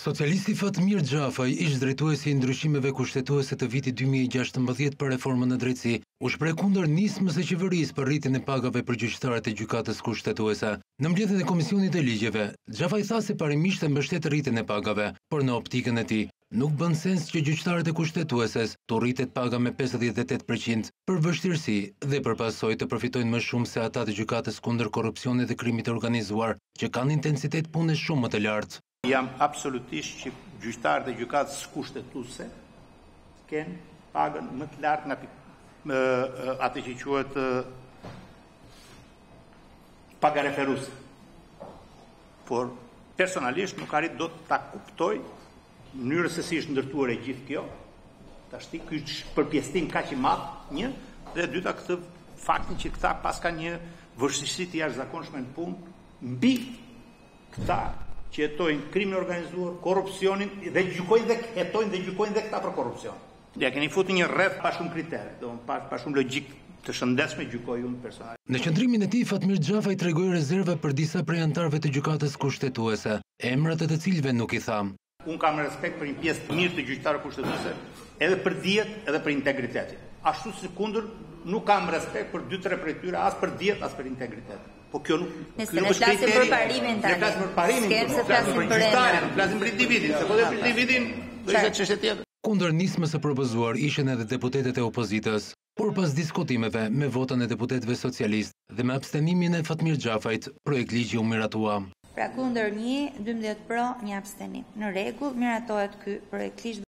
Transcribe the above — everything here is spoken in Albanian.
Socialisti Fatmir Xhafaj, ish drejtuesi i ndryshimeve kushtetuese të vitit 2016 për reformën në drejtësi, u shpreh kundër nismës së qeverisë për rritjen e pagave për gjyqtarët e gjykatës kushtetuese. Në mbledhjen e Komisionit të Ligjeve, Xhafaj tha se parimisht e mbështet rritjen e pagave, por në optikën e tij nuk bën sens që gjyqtarët e kushtetueses të rritet paga me 58% për vështirësi dhe për pasojë të përfitojnë më shumë se ata të gjykatës kundër korrupsionit dhe krimit të organizuar, që kanë intensitet pune shumë më të lartë. Jam absolutisht që gjyqtarët e gjykatës kushtetuese kenë pagën më të lartë nga atë që quhet paga referuese. Por personalisht nuk arrit dot ta kuptoj mënyrën se si është ndërtuar e gjithë kjo. Tashti ky përpjesëtim kaq i madh, një, dhe dyta këtë faktin që këta pas kanë një vështirësi të jashtëzakonshme në punë mbi këta që jetojnë krimin organizuar, korrupsionin dhe gjykojnë dhe gjykojnë dhe këta për korrupsion. Ja keni futur një rreth pa shumë kritere, pa shumë logjik të shëndetshme gjykoj unë personalisht. Në qendrimin e tij Fatmir Xhafaj tregoi rezerva për disa prej anëtarëve të gjykatës kushtetuese, emrat e të cilëve nuk i tham. Unë kam respekt për një pjesë të mirë të gjyqtarëve kushtetuese, edhe për dijet, edhe për integritetin. Ashtu si kundër nuk kam respekt për 2-3 prej tyre, as për dijet, as për integritetin. Po kjo nuk Nëse ne flasim për parimin tani. Ne flasim për parimin, ne flasim për gjyqtarin, flasim për individin, se po dhe për individin do ishte çështje tjetër. Kundër nismës së propozuar ishin edhe deputetët e opozitës, por pas diskutimeve me votën e deputetëve socialistë dhe me abstenimin e Fatmir Xhafajt, projektligji u miratua. Pra kundër 1, 12 pro, 1 abstenim. Në rregull, miratohet ky projektligj.